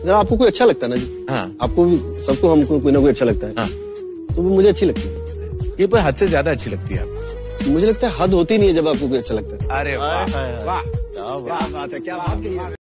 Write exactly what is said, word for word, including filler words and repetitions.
जरा आपको कोई अच्छा लगता है ना जी। हाँ। आपको भी, सबको हमको कोई ना कोई अच्छा लगता है। हाँ। तो वो मुझे अच्छी लगती है। ये पर हद से ज्यादा अच्छी लगती है आपको। मुझे लगता है हद होती नहीं है जब आपको कोई अच्छा लगता है। अरे वाह वाह, क्या बात है, क्या बात है।